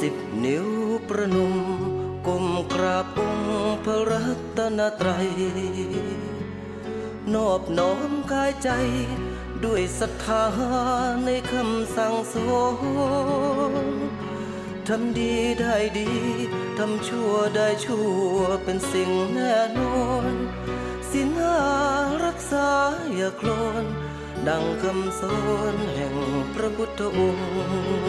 10 นิ้วประนมก้มกราบองค์พระรัตนตรัยนอบน้อมกายใจด้วยศรัทธาในคำสั่งสอนทำดีได้ดีทำชั่วได้ชั่วเป็นสิ่งแน่นอนศีลห้ารักษาอย่าโคลนดังคำสอนแห่งพระพุทธองค์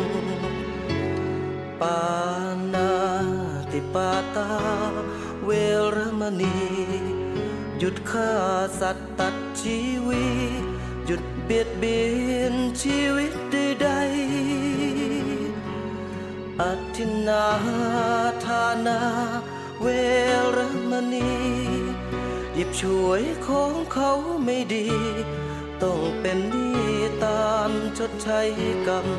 ปานาติปาตาเวรมณีหยุดฆ่าสัตว์ตัดชีวิตหยุดเบียดเบียนชีวิตใดๆอธินาทานาเวรมณีหยิบช่วยของเขาไม่ดีต้องเป็นหนี้ตามชดใช้กรรม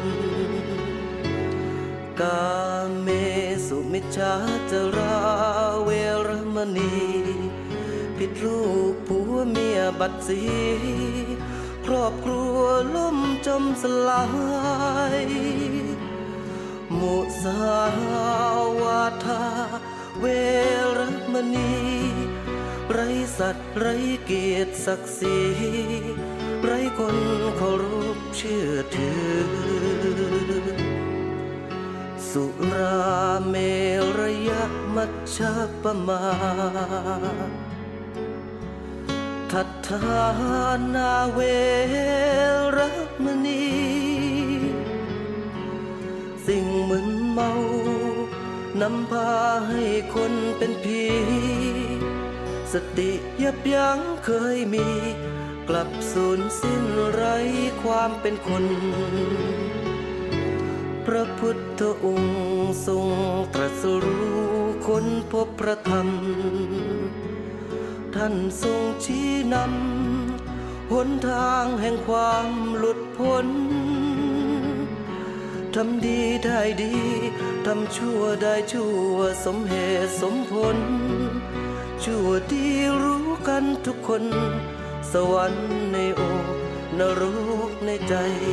กาเมสุมิจฉาจราเวรมณีผิดลูกผัวเมียบัดสีครอบครัวล่มจมสลายมุสาวาทาเวรมณีไร้สัตว์ไร้เกียรติศักดิ์ศรีไร้คนเคารพเชื่อถือสุราเมรยมัชฌัปมาทัฏฐานาเวรมณีสิ่งมึนเมานำพาให้คนเป็นผีสติยับยั้งเคยมีกลับสูญสิ้นไร้ความเป็นคนพระพุทธองค์ทรงตรัสรู้ค้นพบพระธรรมท่านทรงชี้นำหนทางแห่งความหลุดพ้นทำดีได้ดีทำชั่วได้ชั่วสมเหตุสมผลชั่วดีรู้กันทุกคนสวรรค์ในอกนรกในใจ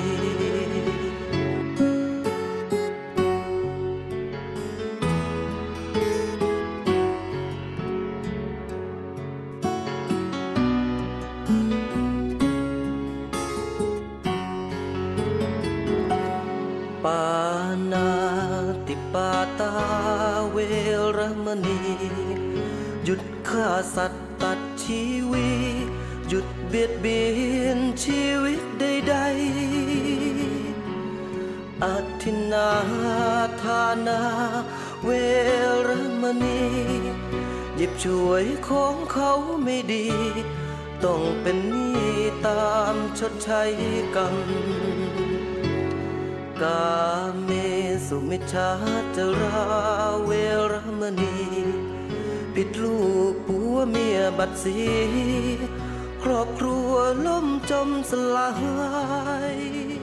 ปานาติปาตาเวรมณีหยุดฆ่าสัตว์ตัดชีวิตหยุดเบียดเบียนชีวิตใดๆอธินาทานาเวรมณีหยิบช่วยของเขาไม่ดีต้องเป็นหนี้ตามชดใช้กรรมกาเมสุมิจฉาจราเวรมณีผิดลูกผัวเมียบัดสีครอบครัวล่มจมสลาย